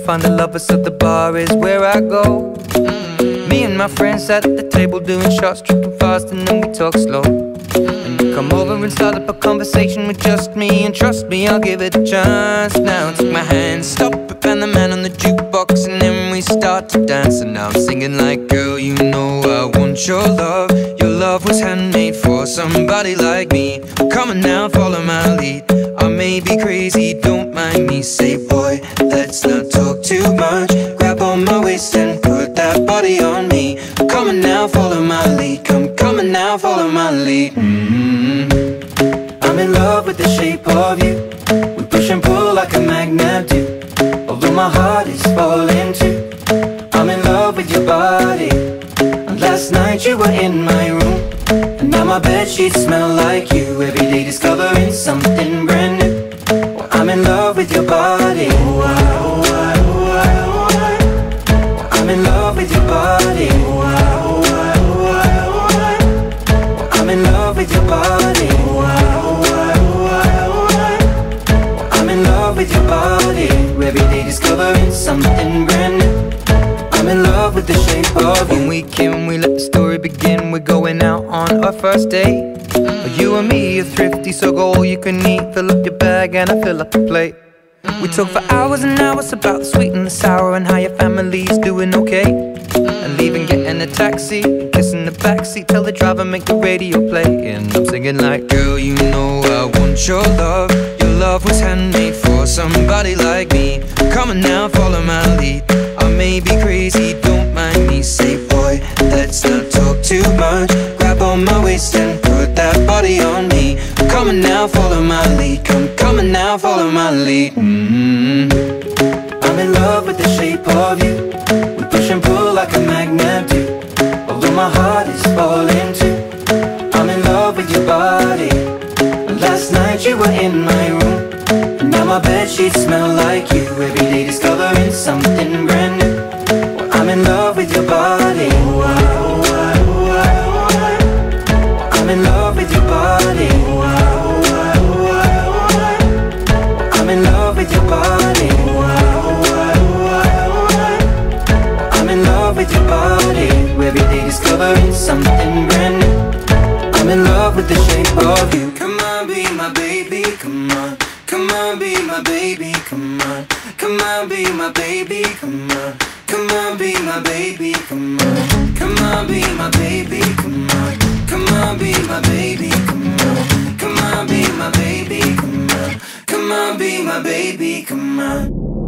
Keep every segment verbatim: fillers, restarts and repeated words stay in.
find a lover, so the bar is where I go. Me and my friends at the table doing shots, tripping fast, and then we talk slow. And you come over and start up a conversation with just me, and trust me, I'll give it a chance. Now take my hand, stop it, and the man on the jukebox, and then we start to dance. And now I'm singing like, girl, you know I want your love. Your love was handmade for somebody like me. Come on now, follow my lead. I may be crazy, don't mind me. Say, boy, let's not talk too much. Grab on my waist and put that body on me. Come on now, follow my lead. Come, come on now, follow my lead. mm-hmm. I'm in love with the shape of you. We push and pull like a magnet do. Although my heart is falling too, I'm in love with your body. And last night you were in my room, and now my bedsheets smell like you. Every day discovering something brand new. Well, I'm in love with your body. Oh, I, oh, I, oh, I, oh, I. Well, I'm in love with your body. Oh, I, oh, I, oh, I, oh, I. Well, I'm in love with your body. Oh, I, oh, I, oh, I, oh, I. Well, I'm in love with your body. Every day discovering something brand new. I'm in love with the shape of you. When we came, we let the story begin. We're going out on our first date. You and me are thrifty, so go all you can eat. Fill up your bag and I fill up the plate. We talk for hours and hours about the sweet and the sour, and how your family's doing okay. And leaving, getting a taxi, kissing the backseat, tell the driver make the radio play. And I'm singing like, girl, you know I want your love. Your love was handmade for somebody like me. Come on now, follow my lead. I may be crazy, don't mind me. Say, boy, let's not talk too much. Grab on my waist and put that body on me. Come on now, follow my lead. Come, come on now, follow my lead. mm-hmm. I'm in love with the shape of you. We push and pull like a magnet do. Although my heart is falling too, I'm in love with your body. Last night you were in my room, and now my bedsheets smell like you. Every day discovering something brand new. Well, I'm in love with your body. Oh, I, oh, I, oh, I, oh, I. I'm in love with your body. Oh, I, oh, I, oh, I, oh, I. I'm in love with your body. Oh, I, oh, I, oh, I, oh, I. I'm in love with your body. Every day discovering something brand new. I'm in love with the shape of you. Come on, be my baby, come on. Come on, be my baby, come on. Come on, be my baby, come on. Come on, be my baby, come on. Come on, be my baby, come on. Come on, be my baby, come on. Come on, be my baby, come on. Come on, be my baby, come on.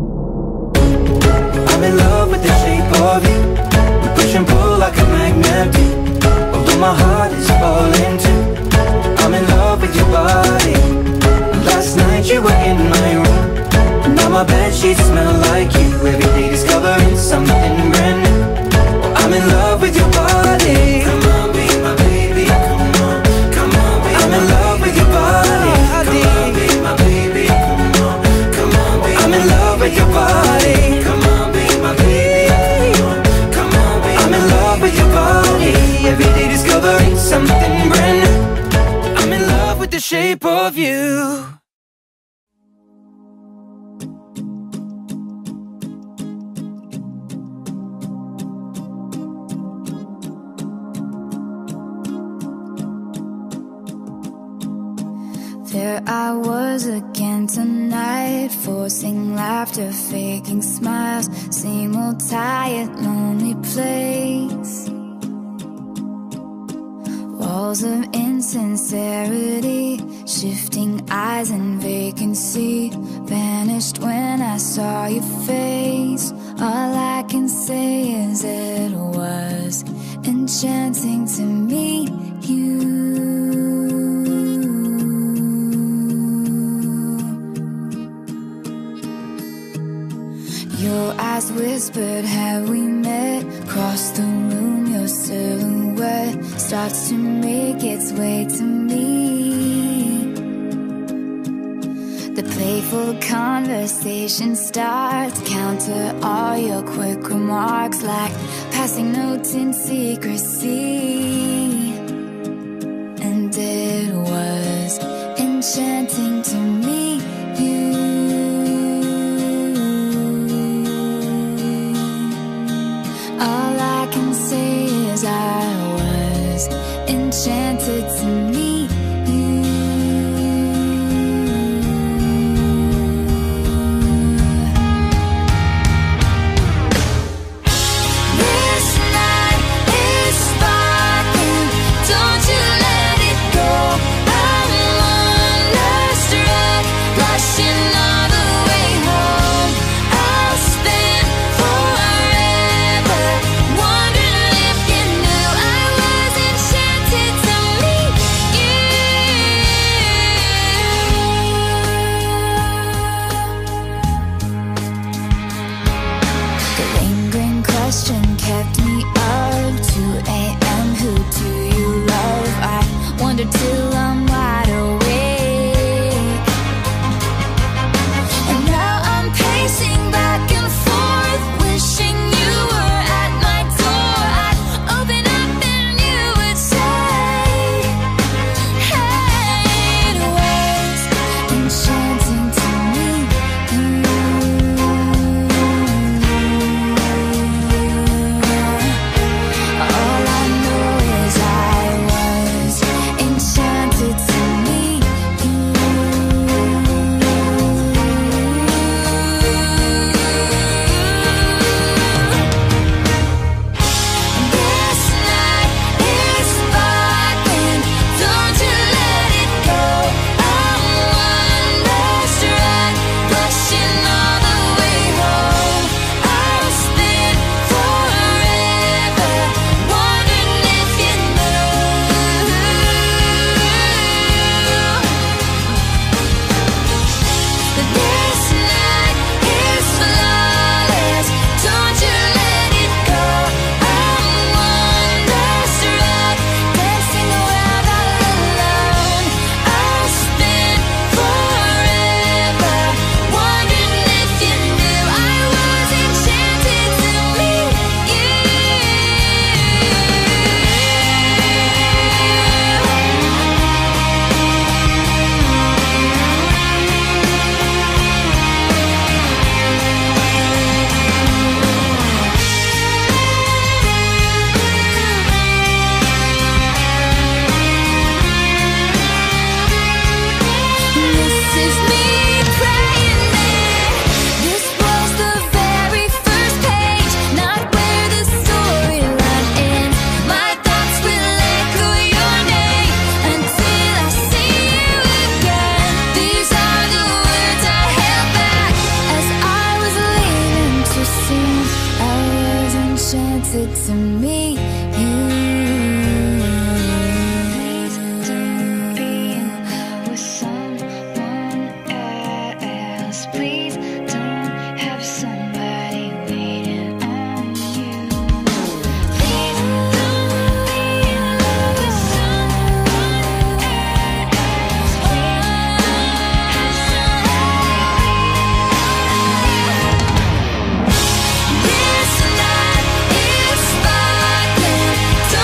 I'm in love with the shape of you. We push and pull like a magnet do. Although my heart is falling too, I'm in love with your body. Last night you were in my room, and now my bedsheets smell like you. Every day discovering something brand new. Well, I'm in love with your body. Come on, be my baby, come on. Come on, be I'm in love with your body. Come on, be my baby, come on. Come on, be I'm in love with your body. Come on, be my baby, come on. Come on, be I'm in love with your body. Every day discovering something brand new. I'm in love with the shape of you. There I was again tonight, forcing laughter, faking smiles. Same old tired, lonely place. Walls of insincerity, shifting eyes and vacancy. Vanished when I saw your face. All I can say is it was enchanting to meet you. Your eyes whispered, have we met? Across the room, your silhouette starts to make its way to me. The playful conversation starts, counter all your quick remarks like passing notes in secrecy. And it was enchanting to meet you. All I can say is I was enchanted to meet you. This night is sparkling, don't you let it go. I'm wonderstruck, blushing all the way home. I'll spend forever wondering if you knew I was enchanted to meet you. The lingering question kept me up. two a m Who do you love? I wonder till I'm wide awake. And now I'm pacing back and forth, wishing you were at my door. I'd open up and you would say, hey, it was enchanting to meet you. All I know is I was enchanted to meet you. This night is sparkling, don't you let it go. I'm wonderstruck, blushing all the way home. I'll spend forever wondering if you knew that this night is flawless. Don't you let it go. I'm wonderstruck, dancing around all alone. I'll spend forever wondering if you knew I was enchanted to meet you. This is me praying that this was the very first page, not where the storyline ends. My thoughts will echo your name until I see you again. These are the words I held back as I was leaving to sing. I was enchanted to meet you. Please don't be in love with someone else. Please don't have somebody waiting on you. Please don't be in love with someone else. Please don't have somebody waiting on you. This night is sparkling,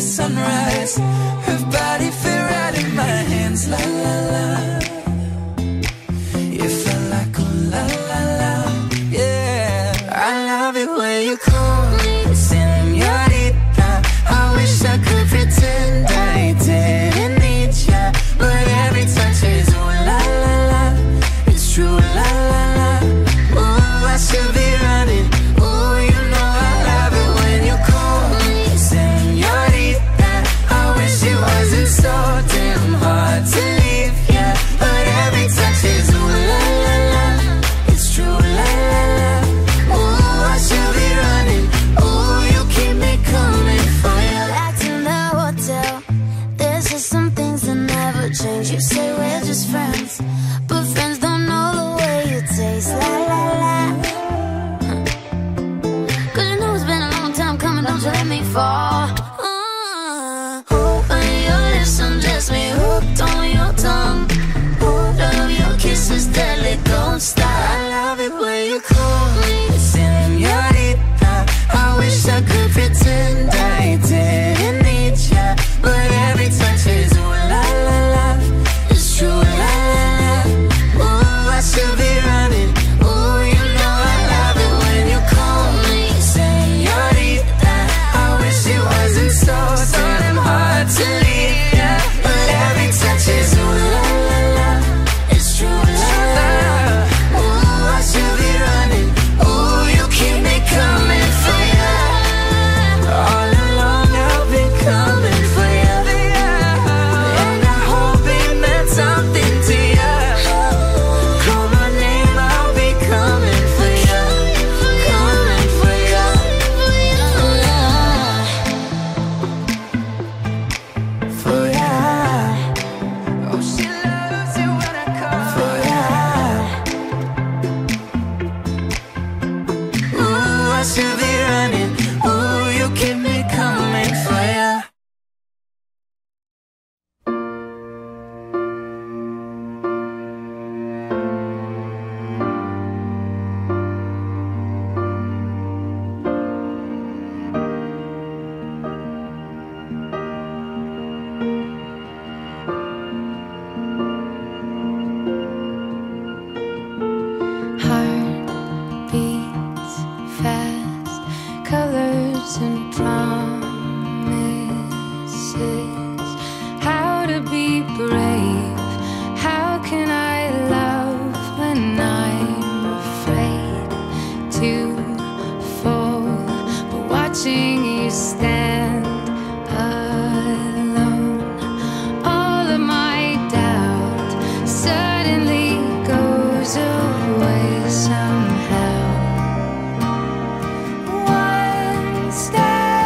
sunrise. Her body fit right in my hands, la la la. You felt like oh la la la, yeah. I love it when you call me señorita. I wish I could pretend I didn't need ya, but every touch is oh la la la. It's true, la la la. Ooh, I should be running. Ooh, you know I love it when you call me señorita. I wish it wasn't so damn hard to leave, yeah, but every touch is ooh la la la. It's true, la la la. Ooh, I should be running. Ooh, you keep me coming for you. Back to the hotel. There's just some things that never change. You say we're just friends, but friends don't know the way you taste. La la la. Cause you know it's been a long time coming, don't you let me fall. Uh, Open your lips, undress me, hooked on your tongue. Hold of your kisses, deadly, don't stop. I love it when you call me señorita. I wish I could pretend I didn't need ya, but every touch is ooh la la la. It's true, la la la. Ooh, I should be running. Ooh, you know I love it when you call me señorita. I wish it wasn't so damn hard to leave, yeah, but every touch is ooh la la la. It's true, la la la. Ooh, I should be running. Ooh, you keep me coming for ya. All along I've been coming for ya, and I hope it meant something to ya. Call my name, I'll be coming for ya, coming for ya. For ya. Oh, she loves it when I call for ya. Ooh, I should be running. Ooh, you keep me coming for ya. Heart beats fast, colors and promises. How to be brave? How can I love when I'm afraid to fall? But watching you stand alone, all of my doubt suddenly goes away somehow. One step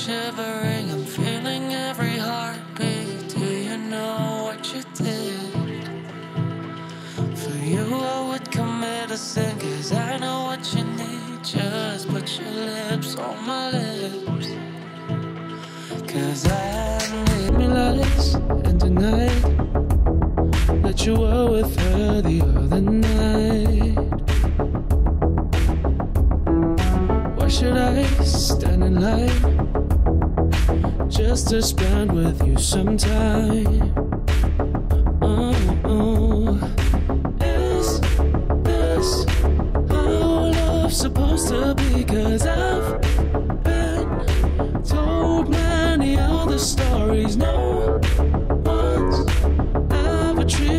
shivering, I'm feeling every heartbeat. Do you know what you did? For you I would commit a sin, cause I know what you need. Just put your lips on my lips, cause I need me lies and denied that you were with her the other night. Why should I stand in line just to spend with you some time? Oh, oh. Is this how love's supposed to be? Cause I've been told many other stories. No one's ever treated